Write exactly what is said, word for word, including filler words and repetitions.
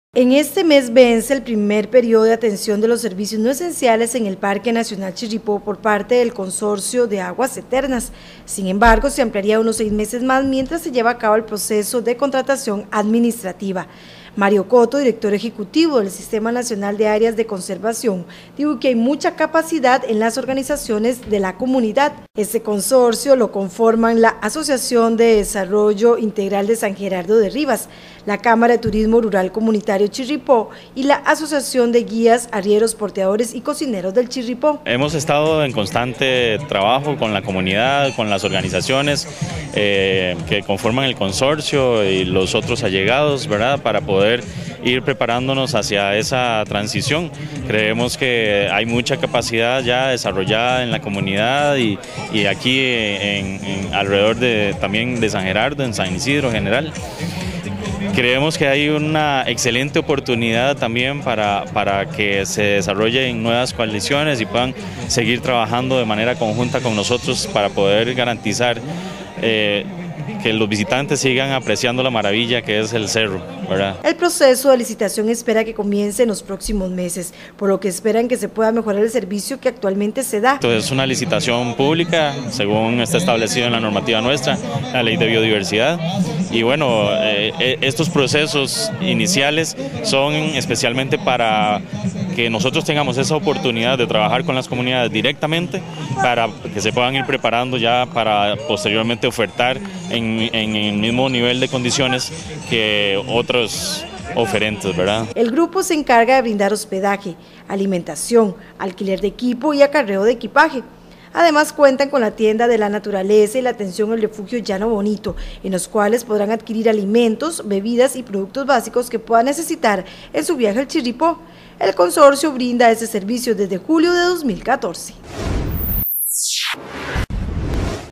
En este mes vence el primer periodo de atención de los servicios no esenciales en el Parque Nacional Chirripó por parte del Consorcio de Aguas Eternas. Sin embargo, se ampliaría unos seis meses más mientras se lleva a cabo el proceso de contratación administrativa. Mario Coto, director ejecutivo del Sistema Nacional de Áreas de Conservación, dijo que hay mucha capacidad en las organizaciones de la comunidad. Este consorcio lo conforman la Asociación de Desarrollo Integral de San Gerardo de Rivas, la Cámara de Turismo Rural Comunitario Chirripó y la Asociación de Guías, Arrieros, Porteadores y Cocineros del Chirripó. Hemos estado en constante trabajo con la comunidad, con las organizaciones eh, que conforman el consorcio y los otros allegados, ¿verdad?, para poder ir preparándonos hacia esa transición. Creemos que hay mucha capacidad ya desarrollada en la comunidad y, y aquí en, en alrededor de, también de San Gerardo, en San Isidro en general. Creemos que hay una excelente oportunidad también para, para que se desarrollen nuevas coaliciones y puedan seguir trabajando de manera conjunta con nosotros para poder garantizar eh, que los visitantes sigan apreciando la maravilla que es el cerro, ¿verdad? El proceso de licitación espera que comience en los próximos meses, por lo que esperan que se pueda mejorar el servicio que actualmente se da. Entonces es una licitación pública, según está establecido en la normativa nuestra, la ley de biodiversidad, y bueno, eh, estos procesos iniciales son especialmente para que nosotros tengamos esa oportunidad de trabajar con las comunidades directamente para que se puedan ir preparando ya para posteriormente ofertar en, en el mismo nivel de condiciones que otros oferentes, ¿verdad? El grupo se encarga de brindar hospedaje, alimentación, alquiler de equipo y acarreo de equipaje. Además cuentan con la tienda de la naturaleza y la atención al refugio Llano Bonito, en los cuales podrán adquirir alimentos, bebidas y productos básicos que puedan necesitar en su viaje al Chirripó. El consorcio brinda ese servicio desde julio de dos mil catorce.